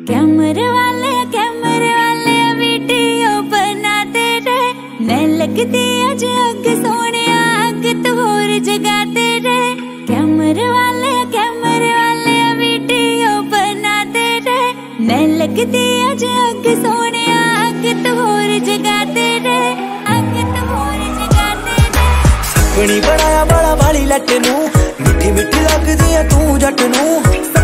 कैमरे वाले वीडियो बनाते रहे, मैं लगती अज अग सोने अग तो होर जगाते रहे। कैमरे वाले वीडियो बनाते रहे, मैं लगती अज अग सोने अग तो होर जगाते रहे, अग तो होर जगाते रहे। सपनी बनाया बड़ा वाली लट नू, मिठी मिठी लगदी है तू जट नू।